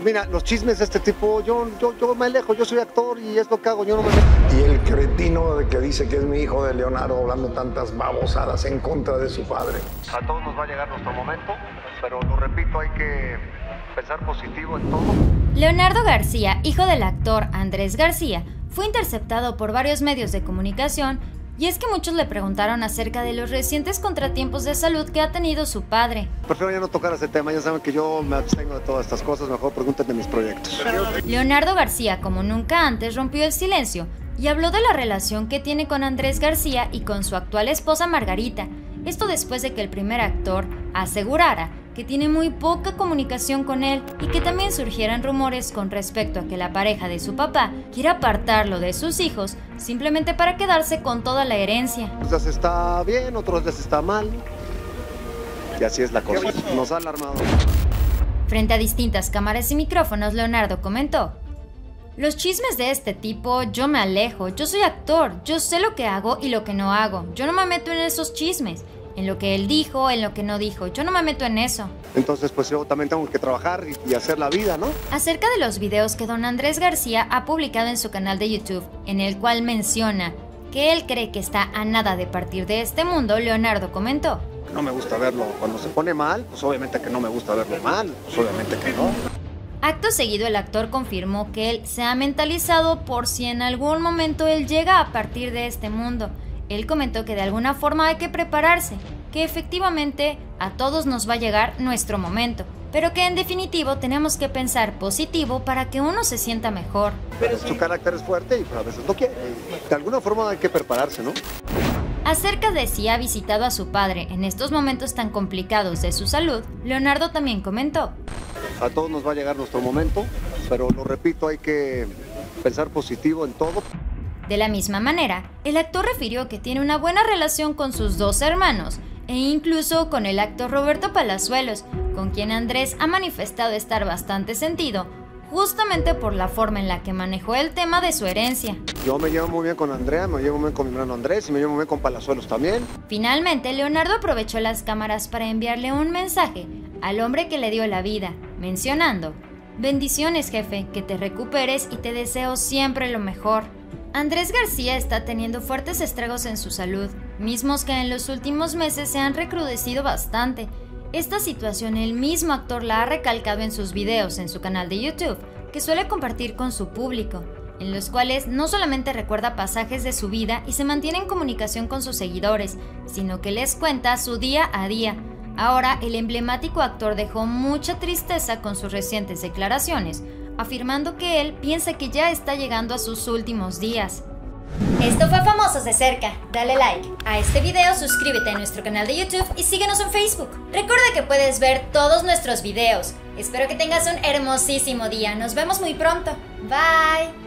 Mira, los chismes de este tipo, yo me alejo, yo soy actor y es lo que hago, yo no me meto. Y el cretino de que dice que es mi hijo de Leonardo hablando tantas babosadas en contra de su padre. A todos nos va a llegar nuestro momento, pero lo repito, hay que pensar positivo en todo. Leonardo García, hijo del actor Andrés García, fue interceptado por varios medios de comunicación, y es que muchos le preguntaron acerca de los recientes contratiempos de salud que ha tenido su padre. Prefiero ya no tocar ese tema, ya saben que yo me abstengo de todas estas cosas, mejor pregúntenme mis proyectos. Leonardo García, como nunca antes, rompió el silencio y habló de la relación que tiene con Andrés García y con su actual esposa Margarita. Esto después de que el primer actor asegurara que tiene muy poca comunicación con él y que también surgieran rumores con respecto a que la pareja de su papá quiere apartarlo de sus hijos simplemente para quedarse con toda la herencia. Unos días está bien, otros días está mal. Y así es la cosa, nos ha alarmado. Frente a distintas cámaras y micrófonos, Leonardo comentó: los chismes de este tipo, yo me alejo, yo soy actor, yo sé lo que hago y lo que no hago, yo no me meto en esos chismes. En lo que él dijo, en lo que no dijo, yo no me meto en eso. Entonces pues yo también tengo que trabajar y hacer la vida, ¿no? Acerca de los videos que don Andrés García ha publicado en su canal de YouTube, en el cual menciona que él cree que está a nada de partir de este mundo, Leonardo comentó: no me gusta verlo cuando se pone mal, pues obviamente que no me gusta verlo mal, pues obviamente que no. Acto seguido, el actor confirmó que él se ha mentalizado por si en algún momento él llega a partir de este mundo. Él comentó que de alguna forma hay que prepararse, que efectivamente a todos nos va a llegar nuestro momento, pero que en definitivo tenemos que pensar positivo para que uno se sienta mejor. Pero su carácter es fuerte y a veces no quiere. De alguna forma hay que prepararse, ¿no? Acerca de si ha visitado a su padre en estos momentos tan complicados de su salud, Leonardo también comentó: a todos nos va a llegar nuestro momento, pero lo repito, hay que pensar positivo en todo. De la misma manera, el actor refirió que tiene una buena relación con sus dos hermanos e incluso con el actor Roberto Palazuelos, con quien Andrés ha manifestado estar bastante sentido, justamente por la forma en la que manejó el tema de su herencia. Yo me llevo muy bien con Andrea, me llevo muy bien con mi hermano Andrés y me llevo muy bien con Palazuelos también. Finalmente, Leonardo aprovechó las cámaras para enviarle un mensaje al hombre que le dio la vida, mencionando: bendiciones, jefe, que te recuperes y te deseo siempre lo mejor. Andrés García está teniendo fuertes estragos en su salud, mismos que en los últimos meses se han recrudecido bastante. Esta situación el mismo actor la ha recalcado en sus videos en su canal de YouTube, que suele compartir con su público, en los cuales no solamente recuerda pasajes de su vida y se mantiene en comunicación con sus seguidores, sino que les cuenta su día a día. Ahora, el emblemático actor dejó mucha tristeza con sus recientes declaraciones, afirmando que él piensa que ya está llegando a sus últimos días. Esto fue Famosos de Cerca. Dale like a este video, suscríbete a nuestro canal de YouTube y síguenos en Facebook. Recuerda que puedes ver todos nuestros videos. Espero que tengas un hermosísimo día. Nos vemos muy pronto. Bye.